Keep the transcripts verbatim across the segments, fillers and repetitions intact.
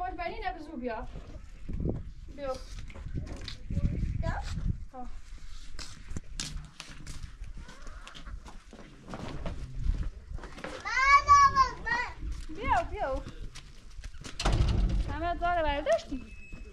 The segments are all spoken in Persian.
باید بینی نبزو بیا بیا بیا ها بیا بیا همه داره برداشتی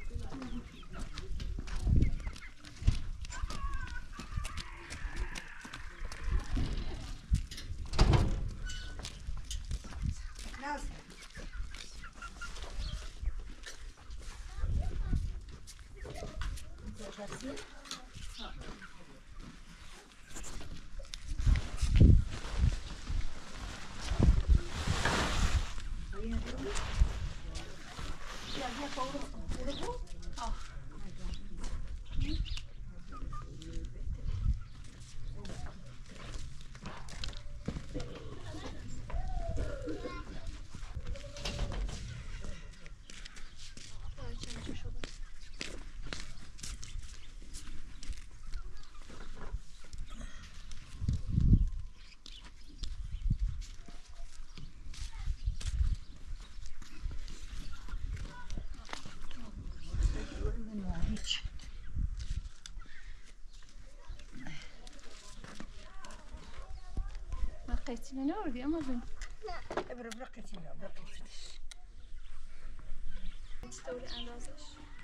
قيتي انا وردي اما زين لا ابر برقتي لا برقتي تستولي اندازش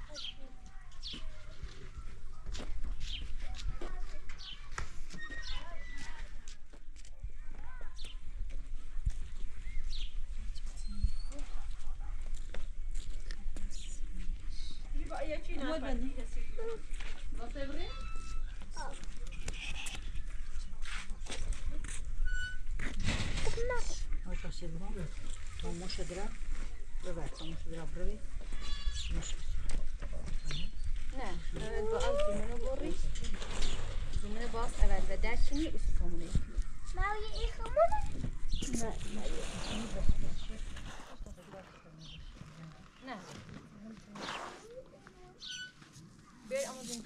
يبقى يا شي نافع بصبري هاش سيبهم هم مش درا ببعت مش درا بري مش نه اول باز زمینو بری زمینو باز اول و داشتنی اسکومونی ماوی ای خمونه لا لا نه بیر اما زنده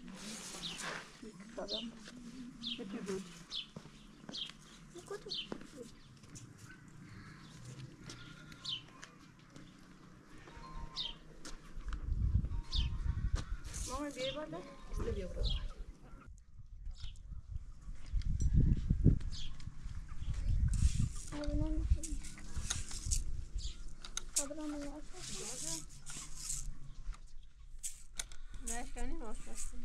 کدام چی بود کدوم مامان بیای بالا استودیو برو قبلا قبلا نمی‌اشه نه کنی واسه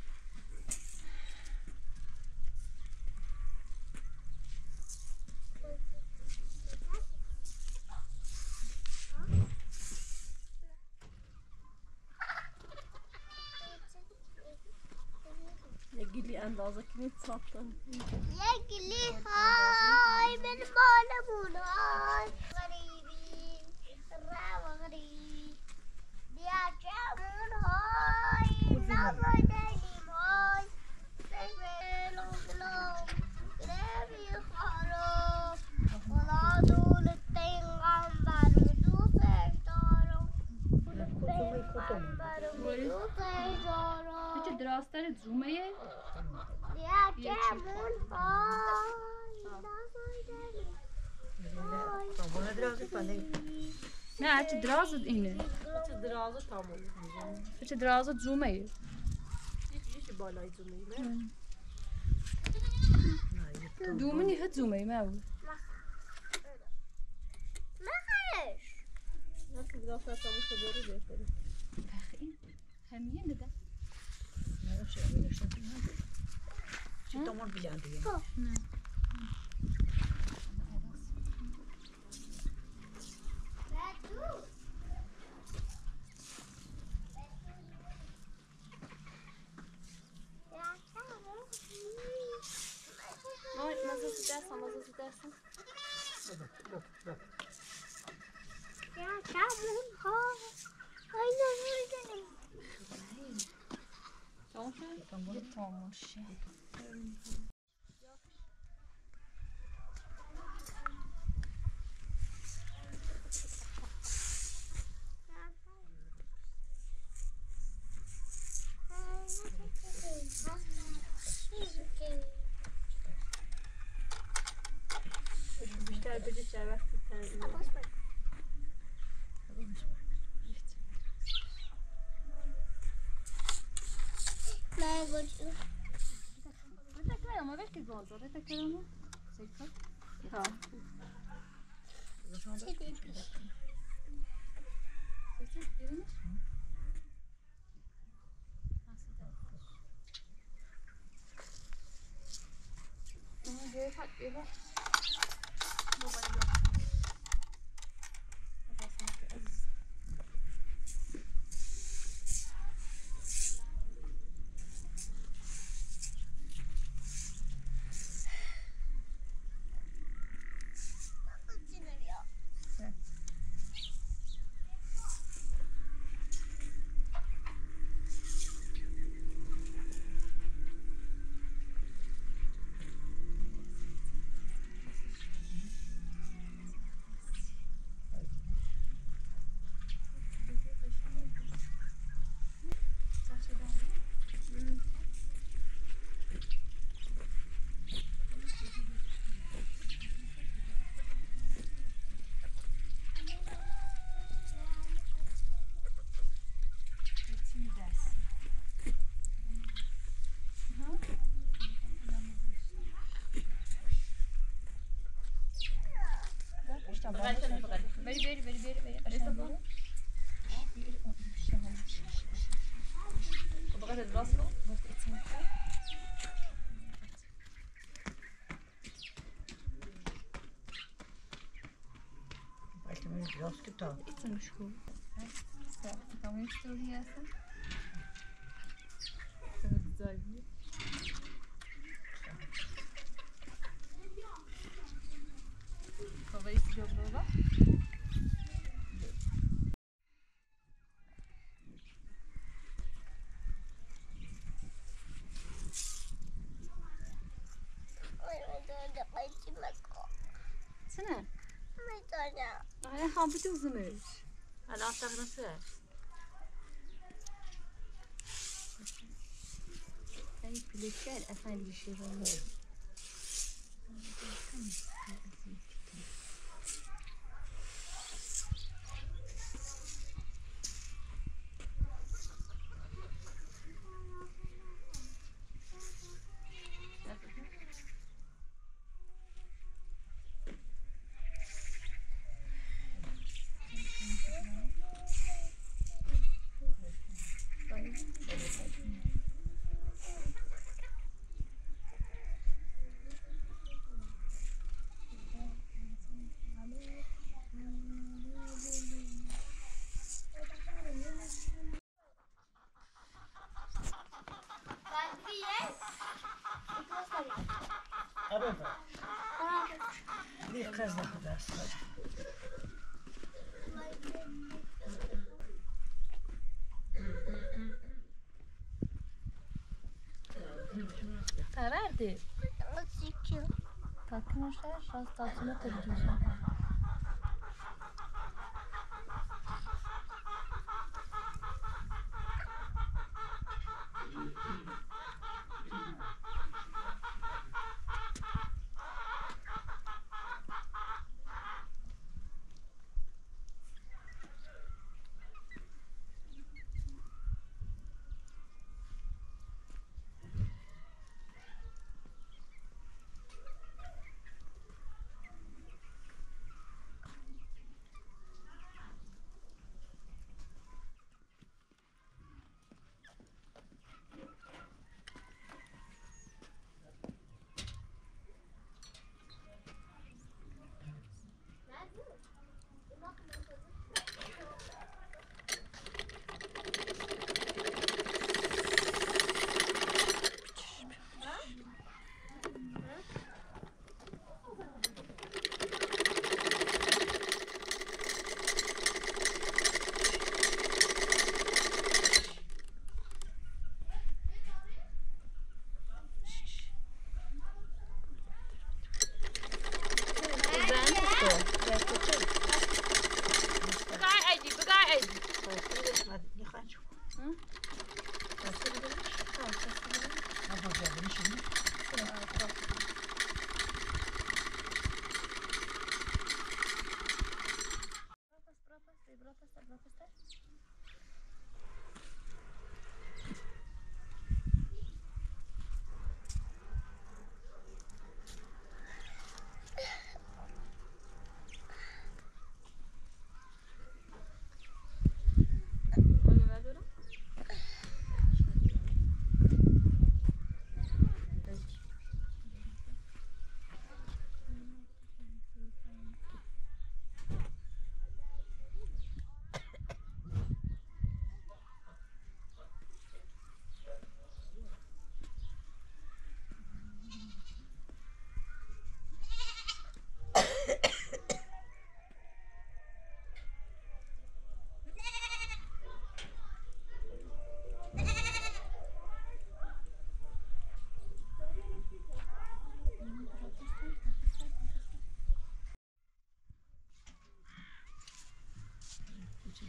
نقلي اندازه كنت صابته يقلي هاي من بالمون هاي غريبين الرعب غريب يا جامون هاي نظر دليم هاي سيفي الغلوم لابي خروف ولا دول التين غنبر ودوس اجدارم التين غنبر ودوس اجدارم چه دراستر زومه يا جامون هاي نظر دليم طابونه درازه فلی نه چه درازت اینه چه درازه طابونه چه درازت زومه یکی بالای زومه نه دومنی هد زومه ما بود مخش ناس دراسه طابونه دوره بهتره بخیر همیه نده نه چه میشه چه تمام بیاندی نه مامان مزه درسم مزه درسم يا جامون هاي هاي نظر دليم تمام شد؟ یه تمام شد بیشتر بده چه وقتی تنظیم بازاره تکرمه سیکا ها سیکا بیرونش Ama göğe bak, göğe bak. Baba yok. Baba sanki aziz. Beri beri beri beri beri aşağı beri. وبغير راسه Belki mi biraz kitap. اسمه شو؟ تمام ستوري يا اسم. بابا يسجل بابا. سنة. أنا حابة وزمرش. على أعتقد نفسها. أي بلكان أفعل الشيران. Bir kız da kadar sonra. Verdi. Tatlı olsa şans tatlına tırcıyorsun.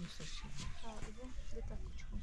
دوستش ها بده بتا کوچکو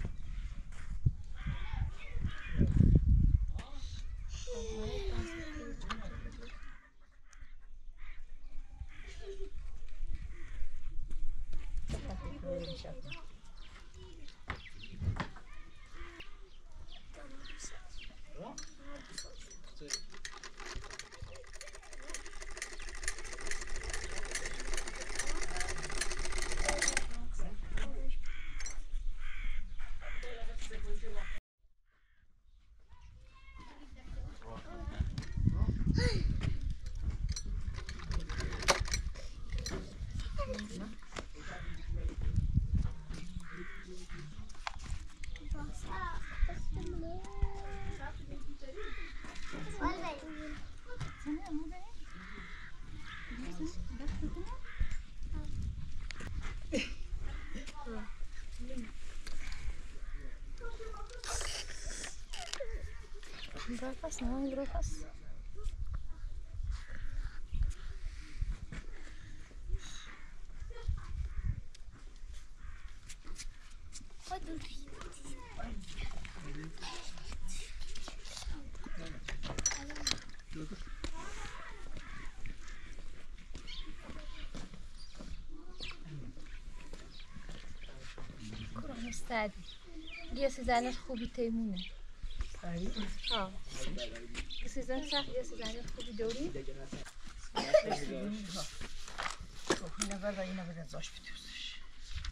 Berpas, não, berpas. Kurang ustad. Dia sezanar خوبی تیمونه. ها. سیزن سخت یا سیزن خوبی داری؟ خب اینه برده اینه برده زاش بتوزش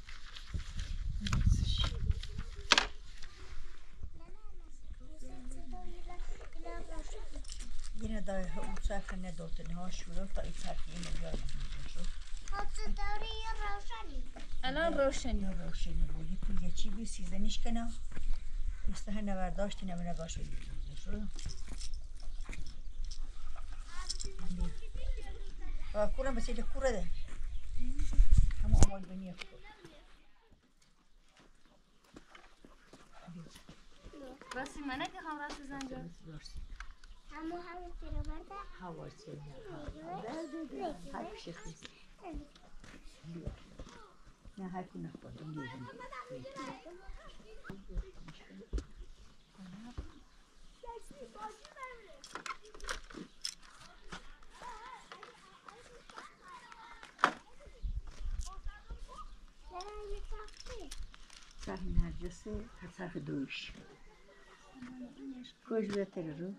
اینه دای اون صرف ندارتنی ها شروع تا این صرف اینه بیاد الان روشنی روشنی بود یک یه چی بی سیزنیش کنم استها نورداشتی نمی نگاش بگید کورم بسیده کوره ده همه آمال بینیه راسی منه که هم راست زنجا همه همه تیره برده هوا چه هر پیش خیز نه هر کی نخورد اون لیزیم صرف نرجسه هر صرف دویش کج بهتره رو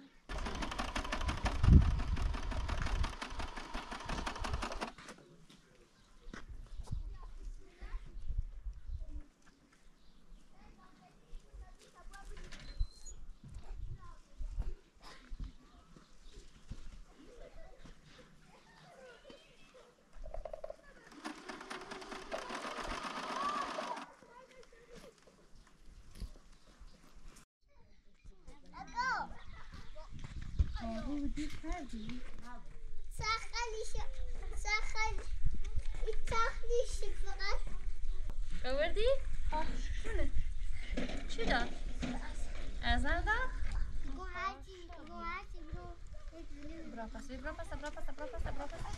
سخنیش سخن این سخنیش فقط آوردی؟ آه شونه چی داد؟ ازن داد؟ گوهاتی گوهاتی برو برا پس برا پس برا پس برا پس برا پس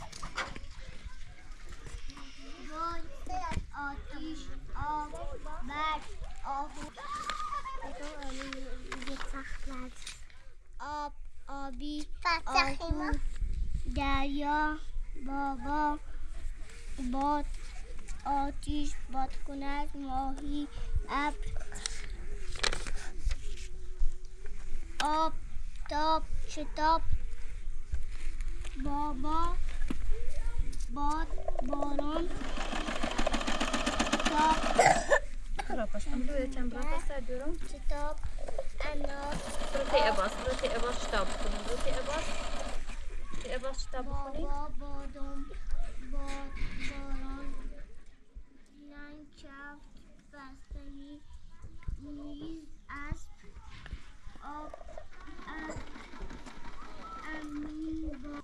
باد آتیش آب برد آهو آب آبی آهو دریا بابا باد آتیش بادکنک ماهی ابر آب تاب شتاب بابا باد باران تاب برا پس من روی چند برا پس دارم شتاب انار روی اباس روی اباس شتاب کنیم روی اباس روی اباس شتاب کنیم بابا بادم باد باران لنگ کفت بستنی میز اسب آب اسب امین با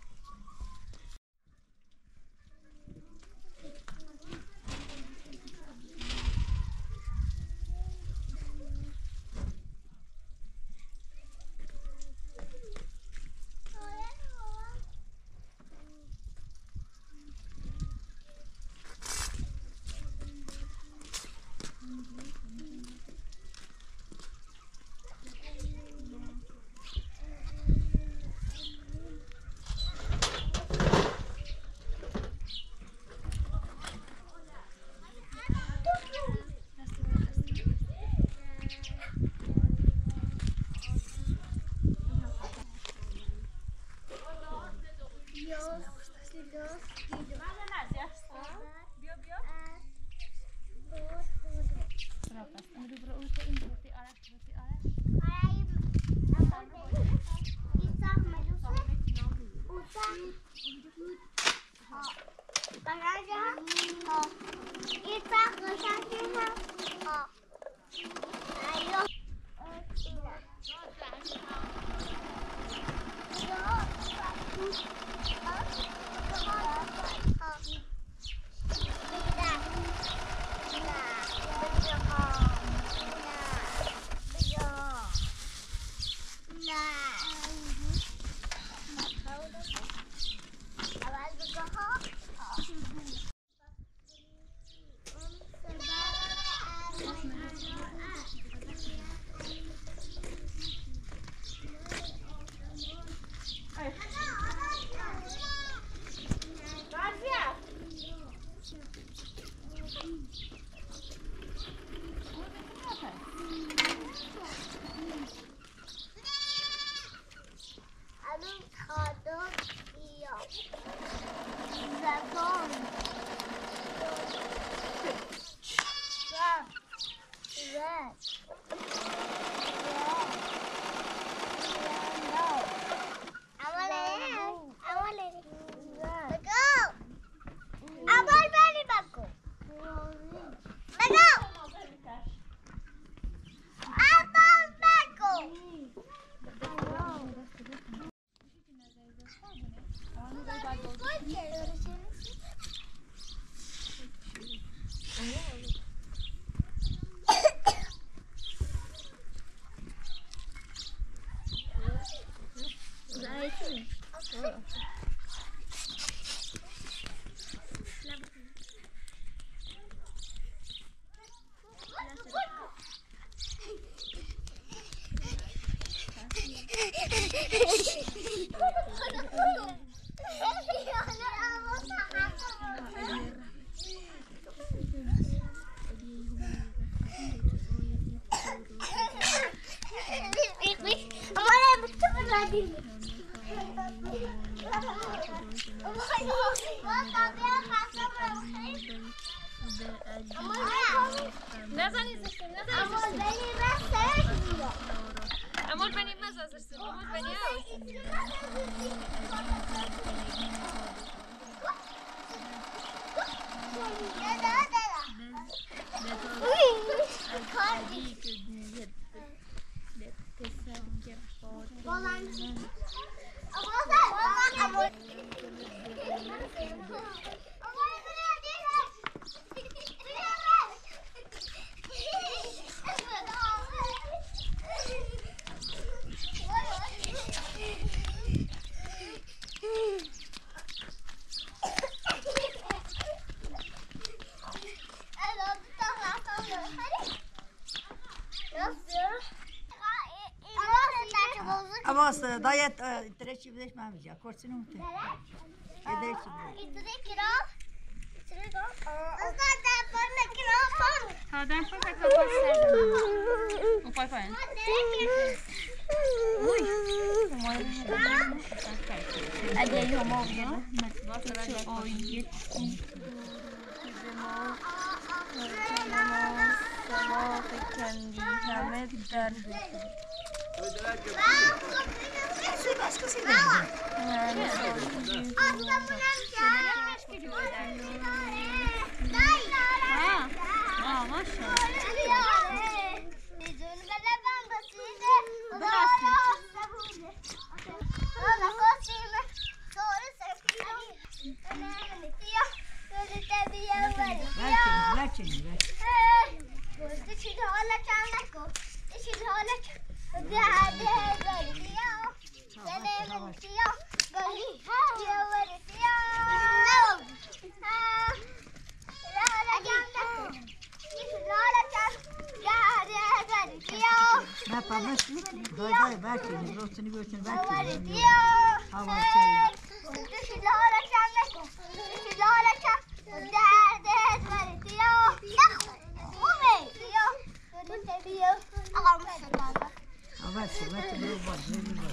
نزنید زشتم نزنید اما بنی رسه امول بنی مزه زشتم امول بنی Abbas dayet treći budeš mamića, korci numte. Treći budeš. ها دارم پای پای پای پای سردم اون پای پای اگه ای همه آگه چه آیتی سما فکندی همه در Bas così vedi. آه ماشا Ne pamazsın? Dayı belki burasını görsün belki. Hava çayı. Hava çayı, belki bu var.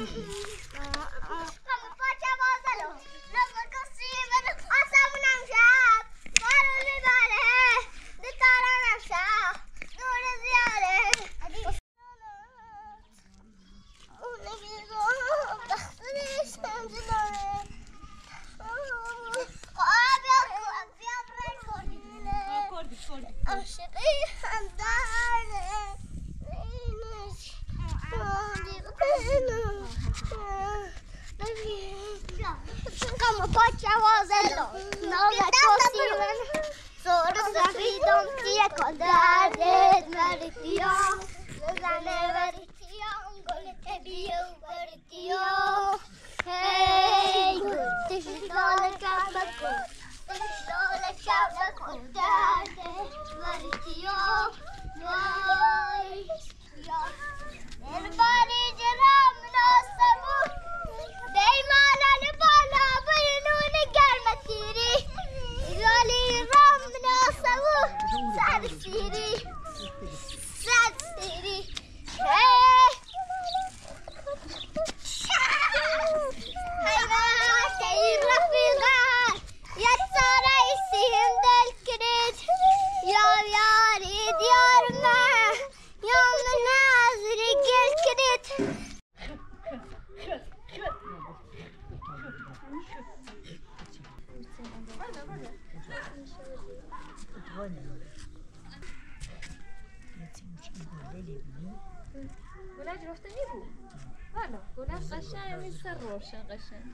Como pode avazar, não vai conseguir. Sora savidam tia kodade maritio, zane maritio, golete bio maritio. Hey, tishdola kabako, tishdola kabako dade maritio. Why? Everybody jaram no sabu. Deymana le bala bayinun gelmetiri. Zali ram no sabu. Sad siri. Sad siri. Hey. Hayva şehir rafiqat. Yatsara isim del kirit. Yav yari diyar ma. Yom nazri gel kirit. گلج رفتنی بود والا گلج قشنگ مثل روشن قشنگ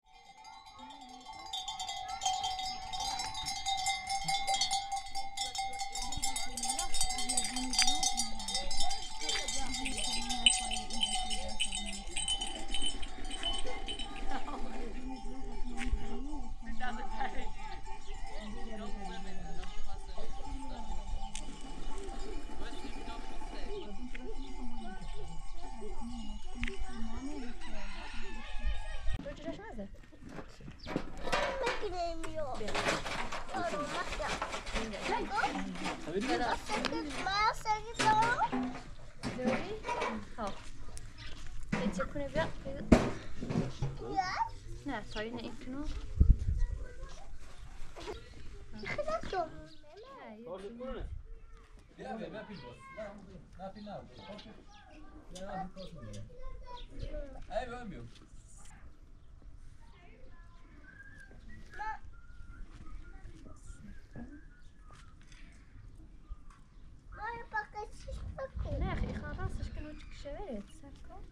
نه سایه نه این کنو Ja, wir haben viel was. Na, viel nach. Ja, die kosten wir. Hey, wir haben wir. نه اخی خلاصش کنو چکشوره سب کن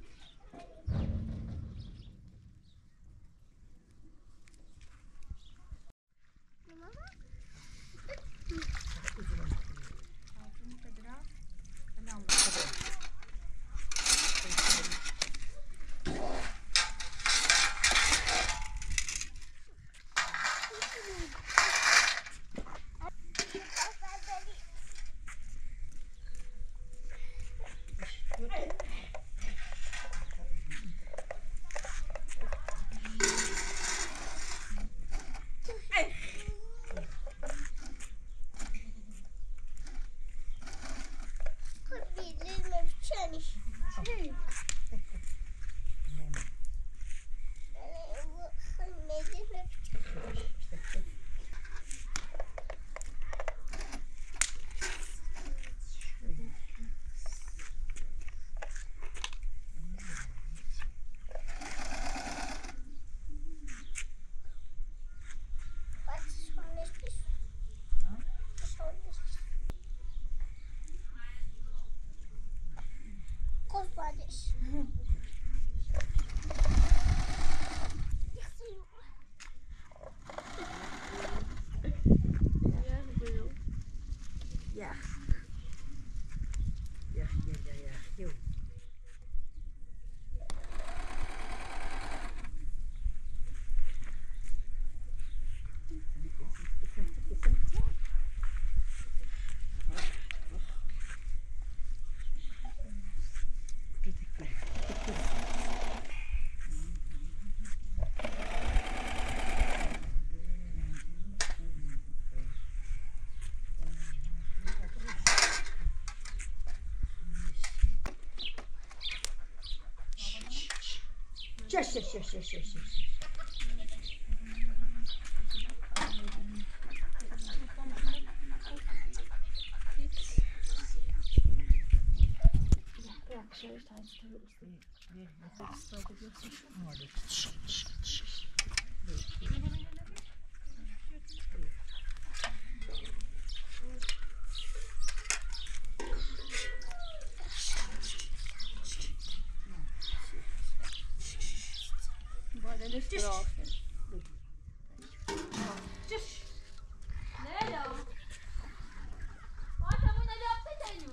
Ja. Ja, ja, ja, ja. Jo. Şaş şaş şaş şaş şaş şaş. Badeniz bra. Nej då. Vad tar man det upp till nu?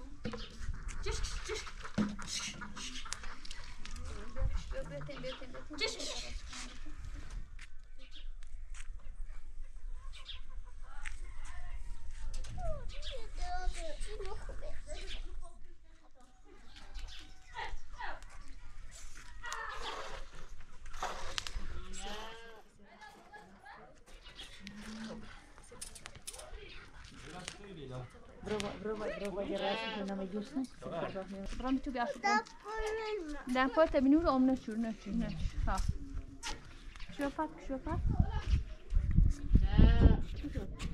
Brova, brova, brova gerasin na majusne. Bram tu ga shukon. Da po ta minuro om na shur na shur na. Ha. Şöpat, şöpat.